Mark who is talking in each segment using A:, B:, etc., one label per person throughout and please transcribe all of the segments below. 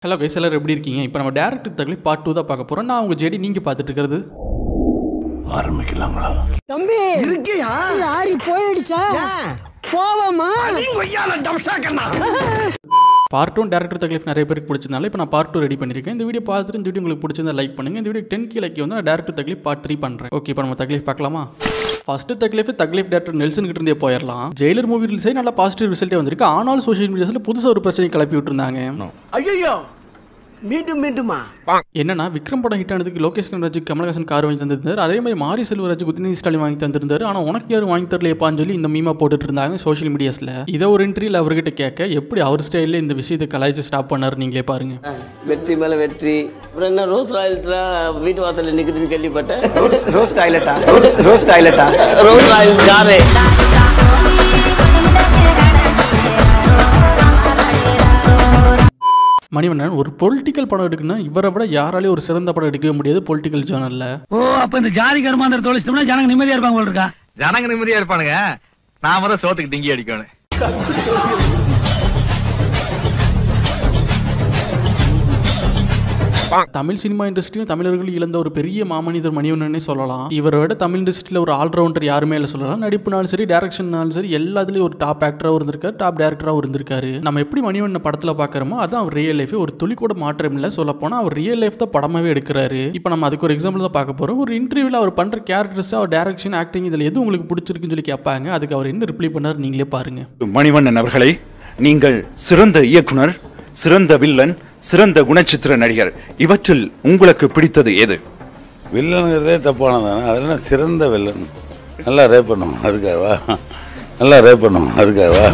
A: Hello guys, எல்லாரும் எப்படி இருக்கீங்க? இப்போ நம்ம டைரக்டர் தக்லீஃப் பார்ட் 2 தான் பார்க்க போறோம். நான் உங்க ஜெடி, நீங்க பார்த்துட்டு இருக்கிறது
B: ஆரம்பிக்கலாங்களா?
C: தம்பி இருக்கியா? லாரி போயிடுச்சா? போவோமா?
A: பார்ட் 1 டைரக்டர் தக்லீஃப் நிறைய பேருக்கு பிடிச்சதுனால இப்போ நான் பார்ட் 2 ரெடி பண்ணியிருக்கேன். இந்த வீடியோ பார்த்துட்டு இந்த வீடியோ உங்களுக்கு பிடிச்சிருந்தா லைக் பண்ணுங்க. இந்த வீடியோ 10K லைக் வந்து நான் டைரக்டர் தக்லீஃப் பார்ட் 3 பண்றேன். ஓகே, இப்போ நம்ம தக்லீஃப் பார்க்கலாமா? ஃபர்ஸ்ட் தக்லீஃப் டைரக்டர் நெல்சன் கிட்ட இருந்தே போயிடலாம். ஜெயிலர் மூவி ரிலீஸ் ஆகி நல்ல பாசிட்டிவ் ரிசல்ட்டே வந்திருக்கு. ஆனாலும் சோஷியல் மீடியாஸ்ல புதுசாக ஒரு பிரச்சனை கிளப்பி விட்டுருந்தாங்க.
C: ஐயோ மீண்டுமா
A: என்னன்னா, விக்ரம் படம் ஹிட் ஆனதுக்கு லோகேஷ் கனராஜ் கமல் ஹாசன் கார் வாங்கி தந்திருந்தாரு. அதே மாதிரி மாரி செல்வராஜ் உதயநிதி ஸ்டாலின் வாங்கி தந்திருந்தாரு. ஆனா உனக்கு யாரும் வாங்கி தரலையப்பான்னு சொல்லி இந்த மீமா போட்டுட்டு இருந்தாங்க சோஷியல் மீடியாஸ்ல. இதை ஒரு இன்டர்வியூல அவர்கிட்ட கேட்க எப்படி அவர் ஸ்டைல்ல இந்த விஷயத்தை கலாய்ச்சி ஸ்டாப் பண்ணாரு நீங்களே பாருங்க.
D: வெற்றி மேல வெற்றி. அப்புறம் என்ன ரோஸ் டாய்லெட்ல வீட்டு வாசல்ல நிக்குதுன்னு கேள்விப்பட்டேன்.
C: ரோஸ் டாய்லெட்டா? ரோஸ் டாய்லெட்
D: யாரு?
A: மணிவண்ணன் ஒரு பொலிட்டிக்கல் படம் எடுக்குன்னா இவரை விட யாராலையும் ஒரு சிறந்த படம் எடுக்கவே முடியாது பொலிட்டிக்கல் ஜானல்ல.
E: ஓ, அப்ப இந்த ஜாதி கர்மாந்திர தொலைச்சிட்டோம்னா ஜனங்க நிம்மதியா இருப்பாங்க போல இருக்கா?
F: ஜனங்க நிம்மதியா இருப்பானுங்க, நாம தான் சோத்துக்கு டிங்கி அடிக்கணும்.
A: தமிழ் சினிமா இண்டஸ்ட்ரியும் தமிழர்கள் இழந்த ஒரு பெரிய மாமனிதர் மணிவண்ணனே சொல்லலாம். இவரை விட தமிழ் இண்டஸ்ட்ரியில ஒரு ஆல்ரவுண்டர் யாருமே இல்லை சொல்லலாம். நடிப்புனாலும் சரி, டைரக்ஷன்னாலும் சரி, எல்லாத்துலயும் ஒரு டாப் ஆக்டராகவும் இருந்திருக்காரு, டாப் டைரக்டராகவும் இருந்திருக்காரு. நம்ம எப்படி மணிவண்ணன் படத்துல பாக்குறோமோ அதான் அவர் ரியல் லைஃப். ஒரு துளி கூட மாற்றம் இல்லை. சொல்ல போனா அவர் ரியல் லைஃப் தான் படமாவே எடுக்கிறாரு. இப்போ நம்ம அதுக்கு ஒரு எக்ஸாம்பிள் தான் பார்க்க போறோம். ஒரு இன்டர்வியூல அவர் பண்ற கேரக்டர்ஸ், அவர் டைரக்ஷன், ஆக்டிங் இதுல எது உங்களுக்கு பிடிச்சிருக்குன்னு சொல்லி கேட்பாங்க. அதுக்கு அவர் என்ன ரிப்ளை பண்ணார் நீங்களே பாருங்க.
B: மணிவண்ணன் அவர்களே, நீங்கள் சிறந்த இயக்குனர், சிறந்த வில்லன், சிறந்த குணச்சித்திர நடிகர், இவற்றில் உங்களுக்கு பிடித்தது எது?
G: வில்லனுங்கிறதே தப்பானதானே. அதெல்லாம் சிறந்த வில்லன். நல்லா ரேப் பண்ணும் அதுக்காகவா? நல்லா ரேப் பண்ணும் அதுக்காகவா?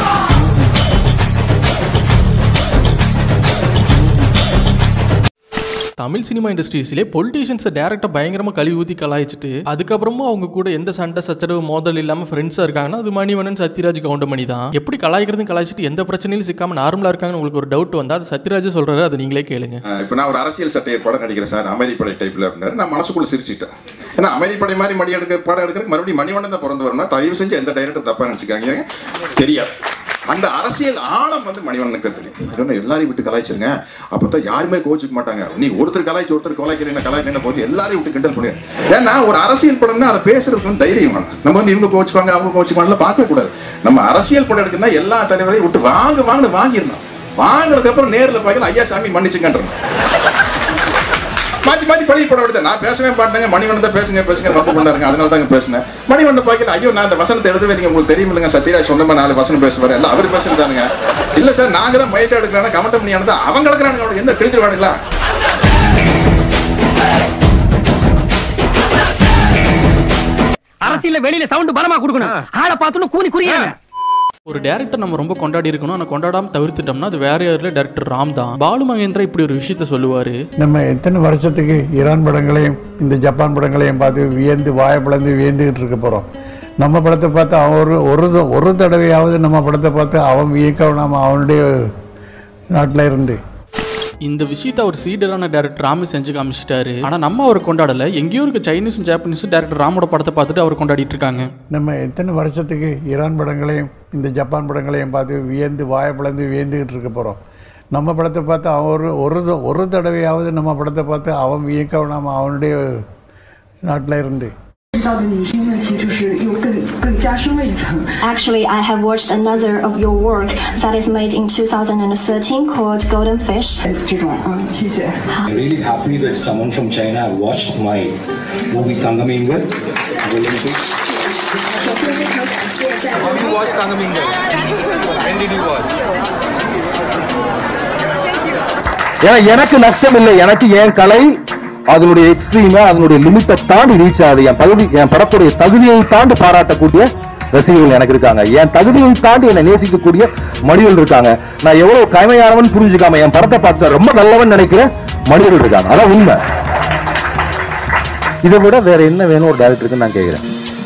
A: தமிழ் சினிமா இண்டஸ்ட்ரீஸ்லேயே பொலிட்டீஷியன்ஸை டேரக்டாக பயங்கரமாக கழுவி ஊற்றி கலாய்ச்சிட்டு அதுக்கப்புறமா அவங்க கூட எந்த சண்டை சச்சரவு மோதல் இல்லாமல் ஃப்ரெண்ட்ஸாக இருக்காங்கன்னா அது மணிவண்ணன், சத்யராஜ், கவுண்டமணி தான். எப்படி கலாய்க்கிறதும் கலாய்ச்சிட்டு எந்த பிரச்சனையும் சிக்காமல் நார்மலாக இருக்காங்கன்னு உங்களுக்கு ஒரு டவுட் வந்தால் அது சத்யராஜ் சொல்கிறாரு. அதை நீங்களே கேளுங்க.
H: இப்போ நான் ஒரு அரசியல் சட்டையை படம் நடிக்கிறேன் சார், அமைதிப்படை டைப்பில் அப்படின்னாரு. நான் மனசுக்குள்ள சிரிச்சிட்டேன். ஏன்னா அமைதிப்படை மாதிரி படம் எடுக்கிறதுக்கு மறுபடியும் மணிவண்ணன் தான் பிறந்து வரணும். தயவு செஞ்சு எந்த டைரக்டர் தப்பாக நினச்சிக்காங்க தெரியாது. அந்த அரசியல் ஆழம் வந்து மணிவண்ணனுக்கு தெரியும். எல்லாரையும் விட்டு கலாய்ச்சிருங்க, அப்பதான் யாருமே கோச்சிக்க மாட்டாங்க. நீ ஒருத்தர் கலாய்ச்சி ஒருத்தர் கலாய்க்கிறேன் போது எல்லாரையும் விட்டு கிண்டல் பண்ணுங்க. ஏன்னா ஒரு அரசியல் படம்னா அதை பேசுறதுக்கு வந்து தைரியம் வேணும். நம்ம வந்து இவங்க கோச்சுவாங்க அவங்க கோச்சுவாங்கலாம் பார்க்க கூடாது. நம்ம அரசியல் படம் எடுக்கணும்னா எல்லா தலைவரையும் விட்டு வாங்கிடணும். வாங்கினதுக்கு அப்புறம் நேரில் பார்க்கல ஐயா சாமி மன்னிச்சுங்கன்றோம். மாற்றி மாற்றி பழகி படம் எடுத்தேன். நான் பேசவே பாட்டாங்க, மணிவண்ணன் தான் பேசுங்க வப்பு பண்ணாருங்க, அதனால தாங்க பேசினேன். மணிவண்ணன் பார்க்கல ஐயோ நான் அந்த வசனத்தை எழுதவே இல்லைங்க, உங்களுக்கு தெரியும் இல்லைங்க, சத்யராஜ் சொன்னமா 4 வசனம் பேசுவாரு, எல்லாம் அவர் பேசுறதானுங்க. இல்ல சார் நாங்க தான் மைட்டா எடுக்கிறாங்க, கமெண்ட் பண்ணியானது அவங்க எடுக்கிறானுங்க, அவனுக்கு என்ன கிழிச்சிருவானுங்களா?
E: அரசியல்ல வெளியில சவுண்ட் பலமா கொடுக்கணும். ஆளை பார்த்தோன்னு கூனி குறியாங்க.
A: ஒரு டேரக்டர் நம்ம ரொம்ப கொண்டாடி இருக்கணும், ஆனால் கொண்டாடாம தவிர்த்துட்டோம்னா அது வேற யாரில் டேரக்டர் ராம் தான். பாலு மகேந்திரா இப்படி ஒரு விஷயத்த சொல்லுவாரு.
G: நம்ம எத்தனை வருஷத்துக்கு ஈரான் படங்களையும் இந்த ஜப்பான் படங்களையும் பார்த்து வியந்து வாயை பிளந்து வியந்துகிட்டு இருக்க போகிறோம். நம்ம படத்தை பார்த்து அவன் ஒரு தடவையாவது நம்ம படத்தை பார்த்து அவன் வியக்க நாம அவனுடைய நாட்டில் இருந்து
A: இந்த விஷயத்த அவர் சீடரான டேரக்டர் ராமி செஞ்சு காமிச்சிட்டாரு. ஆனா நம்ம அவர் கொண்டாடல. எங்கேயோ இருக்க சைனீஸும் ஜாப்பனீஸும் டேரக்டர் ராமோட படத்தை பார்த்துட்டு அவர் கொண்டாடிட்டு இருக்காங்க.
G: நம்ம எத்தனை வருஷத்துக்கு ஈரான் படங்களையும் இந்த ஜப்பான் படங்களையும் பார்த்து வியந்து வாயை பிளந்து வியந்துகிட்டு இருக்க போகிறோம். நம்ம படத்தை பார்த்து அவன் ஒரு தடவையாவது நம்ம படத்தை பார்த்து அவன் வியக்க நாம அவனுடைய நாட்டில் இருந்து
I: Actually, I have watched another of your work that is made in 2013 called Golden Fish.
J: I'm really happy that someone from China watched my movie Tangamingal. Golden Fish.
F: How did you watch Tangamingal? When did you watch?
K: எனக்கு நஷ்டம் இல்லை. எனக்கு என் கலை அதனுடைய extreme, அதனுடைய லிமிட்டை தாண்டி reach ஆகுது. என் படத்துடைய தகுதியை தாண்டி பாராட்டக்கூடிய ரசிகர்கள் எனக்கு இருக்காங்க. என் தகுதியை தாண்டி என்னை நேசிக்கக்கூடிய மனிதர்கள் இருக்காங்க. நான் எவ்வளவு கமையானவன் புரிஞ்சுக்காம என் படத்தை பார்த்து ரொம்ப நல்லவன் நினைக்கிற மனிதர்கள் இருக்காங்க. அதான் உண்மை. இதை விட வேற என்ன வேணும் ஒரு டைரக்டருக்கு நான் கேட்கிறேன்.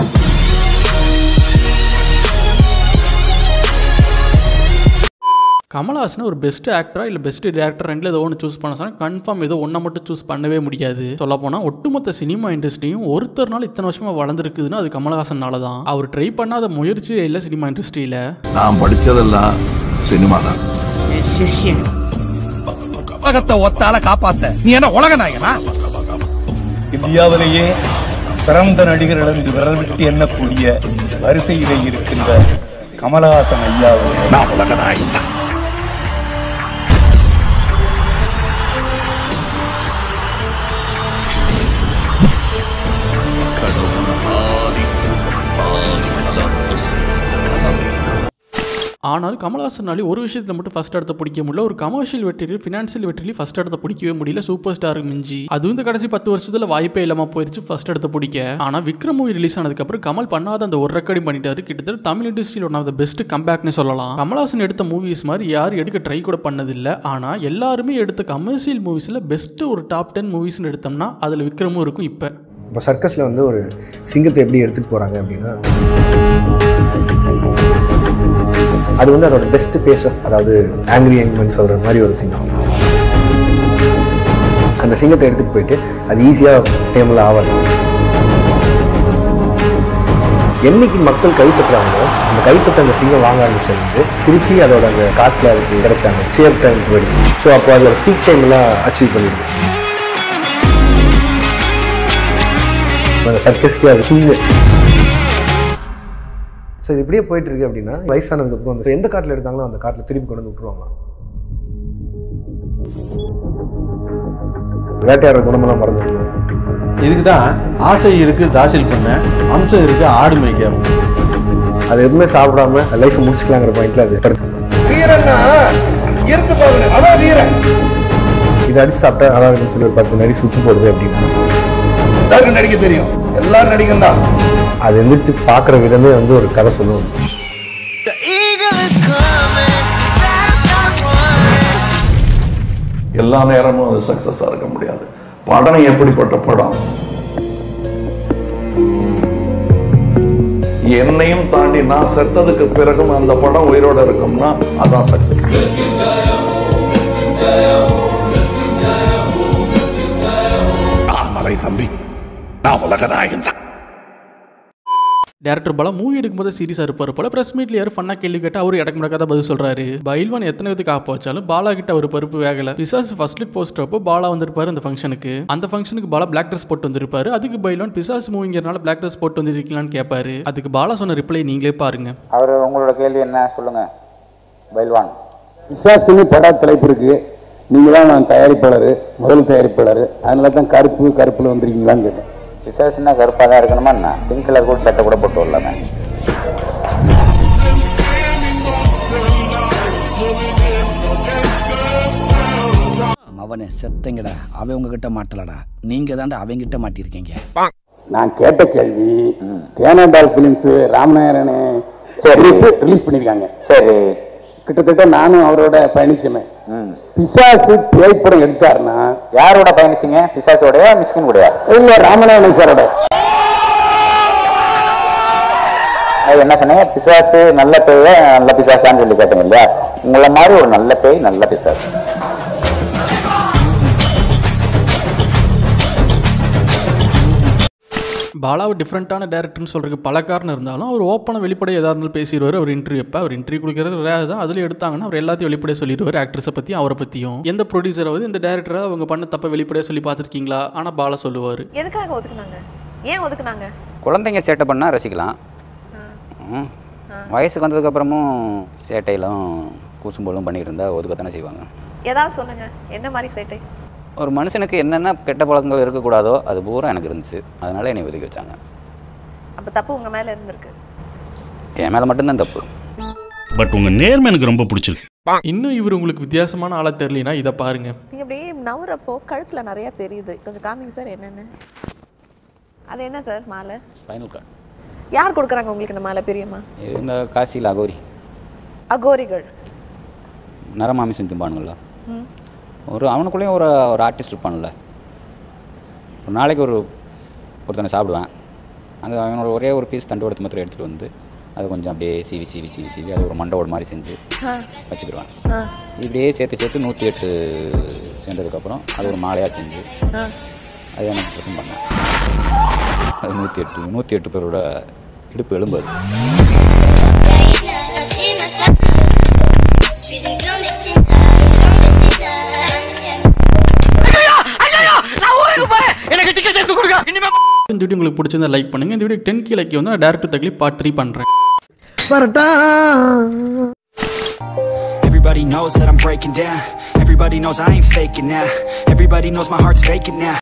A: கமல் ஹாசன் ஒரு பெஸ்ட் ஆக்டரா இல்லை பெஸ்ட் டேரக்டர் ரெண்டில் ஏதோ ஒன்று சூஸ் பண்ண சொன்னால் கன்ஃபார்ம் ஏதோ ஒன்றை மட்டும் சூஸ் பண்ணவே முடியாது. சொல்ல போனால் ஒட்டுமொத்த சினிமா இண்டஸ்ட்ரியும் ஒருத்தர்னால இத்தனை வருஷமா வளர்ந்துருக்குதுன்னா அது கமல்ஹாசனால தான். அவர் ட்ரை பண்ணாத முயற்சியே இல்லை சினிமா இண்டஸ்ட்ரியில்.
B: நான் படித்ததெல்லாம் சினிமா தான்.
E: உலகத்தை ஒத்தால காப்பாத்த நீ என்ன உலக நாயகனா?
J: இந்தியாவிலேயே சிறந்த நடிகர்கள் என்று விரல் விட்டு எண்ணக்கூடிய வரிசையிலே இருக்கின்ற கமலஹாசன் ஐயா நான் உலக நாயகன்.
A: ஆனால் கமல்ஹாசனாலே ஒரு விஷயத்தில் மட்டும் ஃபர்ஸ்ட் இடத்த பிடிக்க முடியல. ஒரு கமர்ஷியல் வெற்றியில் ஃபினான்ஷியல் வெற்றிலையும் ஃபர்ஸ்ட் இடத்த பிடிக்கவே முடியல சூப்பர் ஸ்டாருக்கு மிஞ்சி. அதுவும் இந்த கடைசி 10 வருஷத்துல வாய்ப்பே இல்லாமல் போயிடுச்சு ஃபர்ஸ்ட் இடத்த பிடிக்க. ஆனால் விக்ரம் மூவி ரிலீஸ் ஆனதுக்கப்புறம் கமல் பண்ணாத அந்த ஒரு ரெக்கார்டிங் பண்ணிட்டாரு. கிட்டத்தட்ட தமிழ் இண்டஸ்ட்ரியில் ஒன் ஆஃப் த பெஸ்ட் கம்பேக்னு சொல்லலாம். கமல்ஹாசன் எடுத்த மூவிஸ் மாதிரி யாரும் எடுக்க ட்ரை கூட பண்ணதில்லை. ஆனால் எல்லாருமே எடுத்த கமர்ஷியல் மூவிஸில் பெஸ்ட் ஒரு டாப் 10 மூவிஸ்னு எடுத்தோம்னா அதில் விக்ரமும் இருக்கும். இப்போ
L: சர்க்கஸில் வந்து ஒரு சிங்கத்தை எப்படி எடுத்துகிட்டு போகிறாங்க அப்படின்னா, அது வந்து அதோட பெஸ்ட் ஃபேஸ் ஆஃப், அதாவது ஆங்கிரி யங்மன் சொல்கிற மாதிரி ஒரு சிங்கம். அந்த சிங்கத்தை எடுத்துகிட்டு போயிட்டு அது ஈஸியாக டேமில் ஆகாது. என்னைக்கு மக்கள் கை தட்டுறாங்களோ அந்த கைத்தட்ட அந்த சிங்கம் வாங்க ஆரம்பிச்சிருந்து திருப்பி அதோட அந்த காட்டில் அதுக்கு கிடைச்சாங்க சேஃப் டைம் போயிடுது. ஸோ அப்போ அதோட பீக் டைம்லாம் அச்சீவ் பண்ணிடுது. அந்த சர்க்கஸ்க்கு அது கிங்கு. ஸோ இது இப்படியே போயிட்டு இருக்கு அப்படின்னா வயசானதுக்கப்புறம் அந்த எந்த காட்டில் எடுத்தாங்களோ அந்த காட்டில் திருப்பி கொண்டு வந்து விட்டுருவாங்களாம். வேட்டையாடுற குணமெல்லாம் மறந்துருக்கணும்.
M: இதுக்கு தான் ஆசை இருக்கு தாசில் பண்ண, அம்சம் இருக்கு ஆடு மேய்க்க.
L: அது எதுவுமே சாப்பிடாம லைஃப் முடிச்சுக்கலாங்கிற பாயிண்ட்ல அது படுத்துக்கணும். இது அடிச்சு சாப்பிட்டா நல்லா இருக்குன்னு சொல்லி ஒரு 10 நடி சுற்றி போடுது அப்படின்னா
E: நடிக்க தெரியும், எல்லாரும் நடிகன் தான்.
L: அது எந்திரிச்சு பார்க்குற விதமே வந்து ஒரு கதை சொல்லுவோம்.
N: எல்லா நேரமும் அது சக்சஸா இருக்க முடியாது. படம் எப்படிப்பட்ட படம், என்னையும் தாண்டி நான் செத்ததுக்கு பிறகும் அந்த படம் உயிரோட இருக்கும்னா அதான் சக்சஸ்.
O: தம்பி, நான் உலக நாயகன் தான்.
A: டேரக்டர் பாலா மூவி எடுக்கும்போது சீரியஸாக இருப்பார் போல. பிரஸ் மீட்ல யாரும் ஃபன்னா கேள்வி கேட்டால் அவர் இடக்கு முடக்காத பதில் சொல்றாரு. பைல்வான் எத்தனை விதத்துக்கு ஆப்ப வச்சாலும் பாலா கிட்ட ஒரு பருப்பு வேகலை. பிசாஸ் ஃபர்ஸ்ட் லுக் போஸ்டர் அப்போ பாலா வந்திருப்பாரு அந்த ஃபங்க்ஷனுக்கு. அந்த ஃபங்க்ஷனுக்கு பாலா பிளாக் ட்ரெஸ் போட்டு வந்திருப்பாரு. அதுக்கு பைல்வான் பிசாஸ் மூவிங்கிறனால பிளாக் ட்ரெஸ் போட்டு வந்திருக்கீங்களான்னு கேட்பாரு. அதுக்கு பாலா சொன்ன ரிப்ளை நீங்களே பாருங்க.
P: அவர் உங்களோட கேள்வி என்ன சொல்லுங்க பைல்வான்.
Q: பிசாசுன்னு பட தலைப்பு இருக்கு, நீங்க தான் நான் தயாரிப்பாளர், முதல் தயாரிப்பாளர், அதனால தான் கருப்புல வந்திருக்கீங்களான்னு கேட்டேன்.
P: பிசாசுன்னா கருப்பாக தான் இருக்கணுமா என்ன? பிங்க் கலர் கூட சட்டை கூட போட்டு வரலாமே.
R: அவனை செத்தங்கடா, அவன் உங்ககிட்ட மாட்டலடா, நீங்க தாண்டா அவங்கிட்ட மாட்டிருக்கீங்க.
Q: நான் கேட்ட கேள்வி, தேனாண்டால் பிலிம்ஸ் ராமநாயரனே ரிலீஸ் பண்ணிருக்காங்க. சரி, கிட்டத்தட்ட நானும் அவரோட பயணிச்சேன். பிசாசு திரைப்படம் எடுத்தாருன்னா
P: யாரோட பயணிச்சிங்க? பிசாசோடயா மிஸ்கின் கூடயா?
Q: இல்ல, ராமநாயரன் சாரோட.
P: என்ன சொன்னீங்க? பிசாசு நல்ல பேய நல்ல பிசாசான்னு சொல்லி கேட்டீங்க இல்லையா? உங்களை மாதிரி ஒரு நல்ல பேய் நல்ல பிசாசு.
A: பாலாவை டிஃப்ரெண்ட்டான டேரக்டர்னு சொல்கிறதுக்கு பல காரணம் இருந்தாலும் அவர் ஓப்பனாக வெளிப்படையாக எதாக இருந்தாலும் பேசிடுவார். அவர் இன்டர்வியூ எப்போ அவர் இன்டர்வியூ கொடுக்குறது ரேர் தான். அதில் எடுத்தாங்கன்னா அவர் எல்லாத்தையும் வெளிப்படையாக சொல்லிடுவார். ஆக்ட்ரஸை பற்றியும் அவரை பற்றியும். எந்த ப்ரொடியூசராவது இந்த டேரக்டரை அவங்க பண்ண தப்பை வெளிப்படையாக சொல்லி பார்த்துருக்கீங்களா? ஆனால் பாலா சொல்லுவார்.
S: எதுக்காக ஒதுக்குனாங்க? ஏன் ஒதுக்குனாங்க?
P: குழந்தைங்க சேட்டை பண்ணால் ரசிக்கலாம். வயசுக்கு வந்ததுக்கப்புறமும் சேட்டையிலும் கூசும்போலும் பண்ணிட்டு இருந்தால் ஒதுக்கத்தானே செய்வாங்க.
S: ஏதாவது சொல்லுங்க, என்ன மாதிரி சேட்டை?
P: ஒரு மனுஷனுக்கு என்னென்ன கெட்ட பழக்கங்கள் இருக்கக்கூடாதோ அது பூரா எனக்கு இருந்துச்சு. அதனால என்னை ஒதுக்கி வச்சாங்க.
S: அப்போ தப்பு உங்கள் மேலே இருந்திருக்கு?
P: என் மேலே மட்டும்தான் தப்பு.
O: பட் உங்கள் நேர்மை எனக்கு ரொம்ப பிடிச்சிருக்கு.
A: இன்னும் இவர் உங்களுக்கு வித்தியாசமான ஆளாக தெரியலனா இதை பாருங்க.
S: நீங்கள் அப்படியே நவுறப்போ கழுத்தில் நிறையா தெரியுது. கொஞ்சம் காமிங்க சார் என்னென்னு. அது என்ன சார் மாலை?
P: Spinal cord.
S: யார் கொடுக்குறாங்க உங்களுக்கு இந்த மாலை? பெரியம்மா?
P: இந்த காசியில் அகோரி
S: அகோரிகள்
P: நரமாமிசம் திம்பானுங்களா? அவனுக்குள்ளேயும் ஒரு ஆர்டிஸ்ட் இருப்பான்ல. ஒரு நாளைக்கு ஒருத்தனை சாப்பிடுவேன். அந்த அவனோட ஒரே ஒரு பீஸ் தண்டு வடத்து மாத்திரம் எடுத்துகிட்டு வந்து அதை கொஞ்சம் அப்படியே சீவி அது ஒரு மண்டோட மாதிரி செஞ்சு வச்சுக்கிடுவேன். இப்படியே சேர்த்து 108 சேர்ந்ததுக்கப்புறம் அது ஒரு மாலையாக செஞ்சு அது எனக்கு ப்ரெசன்ட் பண்ணேன். அது 108 பேரோட இடுப்பு எலும்பு.
A: இந்த வீடியோ உங்களுக்கு பிடிச்சிருந்தா லைக் பண்ணுங்க. இந்த வீடியோ 10K லைக் வந்து நான் டைரக்ட் தக்லீஃப் பார்ட் 3 பண்றேன்.
T: Everybody knows that I'm breaking down. Everybody knows I ain't faking now. Everybody knows my heart's faking now.